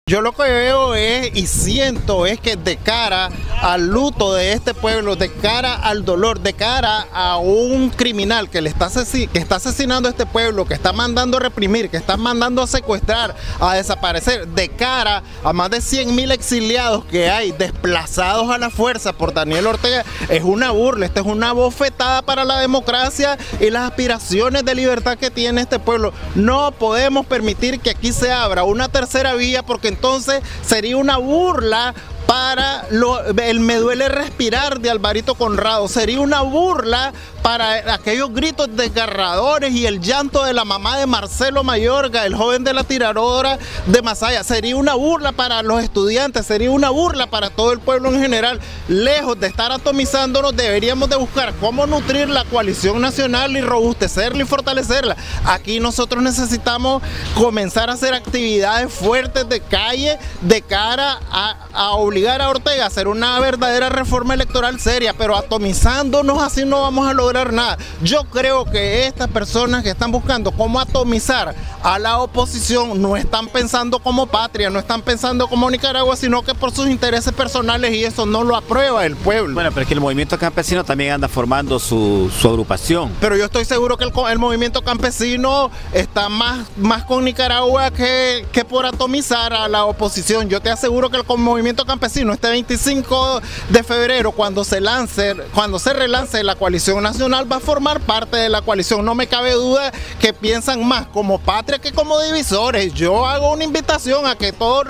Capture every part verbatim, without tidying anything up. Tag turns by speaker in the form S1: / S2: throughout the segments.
S1: Yo lo que veo es y siento es que de cara al luto de este pueblo, de cara al dolor, de cara a un criminal que le está, que está asesinando a este pueblo, que está mandando a reprimir, que está mandando a secuestrar, a desaparecer, de cara a más de cien mil exiliados que hay desplazados a la fuerza por Daniel Ortega, es una burla, esta es una bofetada para la democracia y las aspiraciones de libertad que tiene este pueblo. No podemos permitir que aquí se abra una tercera vía, porque entonces sería una burla para lo, el me duele respirar de Alvarito Conrado, sería una burla para aquellos gritos desgarradores y el llanto de la mamá de Marcelo Mayorga, el joven de la tiradora de Masaya, sería una burla para los estudiantes, sería una burla para todo el pueblo en general. Lejos de estar atomizándonos, deberíamos de buscar cómo nutrir la coalición nacional y robustecerla y fortalecerla. Aquí nosotros necesitamos comenzar a hacer actividades fuertes de calle de cara a, a obligar a Ortega a hacer una verdadera reforma electoral seria, pero atomizándonos así no vamos a lograr nada. Yo creo que estas personas que están buscando cómo atomizar a la oposición no están pensando como patria, no están pensando como Nicaragua, sino que por sus intereses personales, y eso no lo aprueba el pueblo.
S2: Bueno, pero es que el movimiento campesino también anda formando su, su agrupación.
S1: Pero yo estoy seguro que el, el movimiento campesino está más, más con Nicaragua que, que por atomizar a la oposición. Yo te aseguro que el movimiento campesino este veinticinco de febrero, cuando se lance, cuando se relance la coalición nacional, va a formar parte de la coalición. No me cabe duda que piensan más como patria que como divisores. Yo hago una invitación a que todos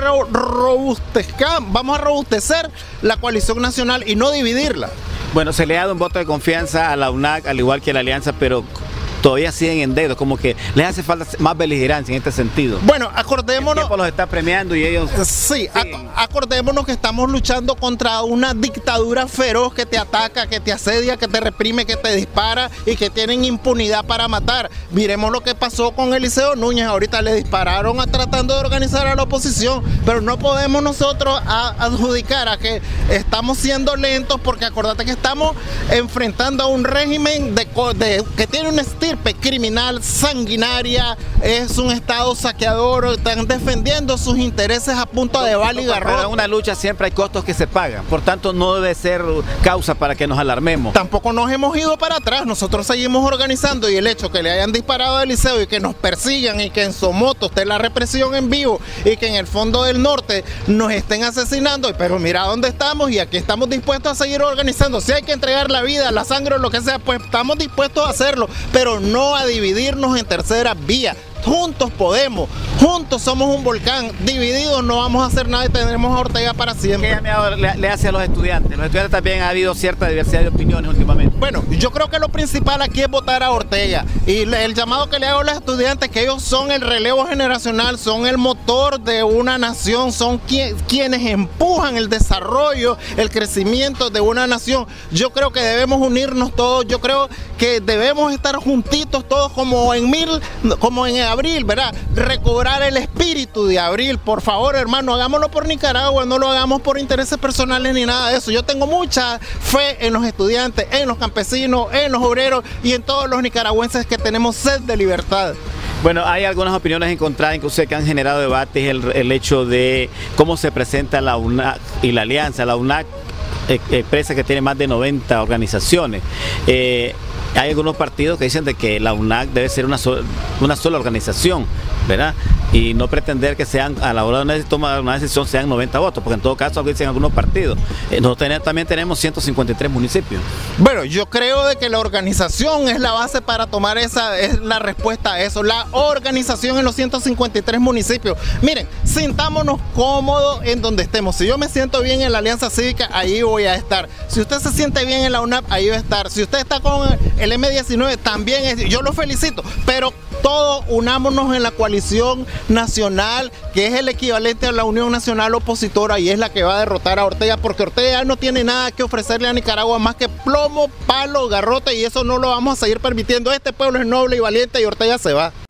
S1: robustezcan, vamos a robustecer la coalición nacional y no dividirla.
S2: Bueno, se le ha dado un voto de confianza a la U N A C, al igual que a la Alianza, pero todavía siguen en dedo, como que les hace falta más beligerancia en este sentido.
S1: Bueno, acordémonos...
S2: El tiempo los está premiando y ellos...
S1: Sí, ac acordémonos que estamos luchando contra una dictadura feroz que te ataca, que te asedia, que te reprime, que te dispara y que tienen impunidad para matar. Miremos lo que pasó con Eliseo Núñez, ahorita le dispararon a, tratando de organizar a la oposición, pero no podemos nosotros a, adjudicar a que estamos siendo lentos, porque acordate que estamos enfrentando a un régimen de, de, que tiene un estilo criminal, sanguinaria, es un estado saqueador, están defendiendo sus intereses a punta de bala y garrote.
S2: Para una lucha siempre hay costos que se pagan, por tanto no debe ser causa para que nos alarmemos.
S1: Tampoco nos hemos ido para atrás, nosotros seguimos organizando, y el hecho que le hayan disparado a Eliseo y que nos persigan y que en Somoto esté la represión en vivo y que en el fondo del norte nos estén asesinando, pero mira dónde estamos, y aquí estamos dispuestos a seguir organizando. Si hay que entregar la vida, la sangre o lo que sea, pues estamos dispuestos a hacerlo, pero no a dividirnos en terceras vías. Juntos podemos, juntos somos un volcán, divididos no vamos a hacer nada y tendremos a Ortega para siempre.
S2: ¿Qué llamado le, le hace a los estudiantes? Los estudiantes también ha habido cierta diversidad de opiniones últimamente.
S1: Bueno, yo creo que lo principal aquí es votar a Ortega, y le, el llamado que le hago a los estudiantes, que ellos son el relevo generacional, son el motor de una nación, son quien, quienes empujan el desarrollo, el crecimiento de una nación. Yo creo que debemos unirnos todos, yo creo que debemos estar juntitos todos como en mil, como en abril, ¿verdad? Recobrar el espíritu de abril, por favor, hermano, hagámoslo por Nicaragua, no lo hagamos por intereses personales ni nada de eso. Yo tengo mucha fe en los estudiantes, en los campesinos, en los obreros y en todos los nicaragüenses que tenemos sed de libertad.
S2: Bueno, hay algunas opiniones encontradas, incluso que han generado debates, el, el hecho de cómo se presenta la U N A C y la Alianza. La U N A C expresa que tiene más de noventa organizaciones. Eh, hay algunos partidos que dicen de que la U N A C debe ser una, so una sola organización, ¿verdad? Y no pretender que sean, a la hora de tomar una decisión, sean noventa votos, porque en todo caso dicen algunos partidos. Eh, nosotros tenemos, también tenemos ciento cincuenta y tres municipios.
S1: Bueno, yo creo de que la organización es la base para tomar esa, es la respuesta a eso, la organización en los ciento cincuenta y tres municipios. Miren, sintámonos cómodos en donde estemos. Si yo me siento bien en la Alianza Cívica, ahí voy a estar. Si usted se siente bien en la U N A P, ahí va a estar. Si usted está con el eme diecinueve, también es, yo lo felicito, pero todos unámonos en la coalición nacional, que es el equivalente a la Unión Nacional Opositora, y es la que va a derrotar a Ortega, porque Ortega no tiene nada que ofrecerle a Nicaragua más que plomo, palo, garrote, y eso no lo vamos a seguir permitiendo. Este pueblo es noble y valiente y Ortega se va.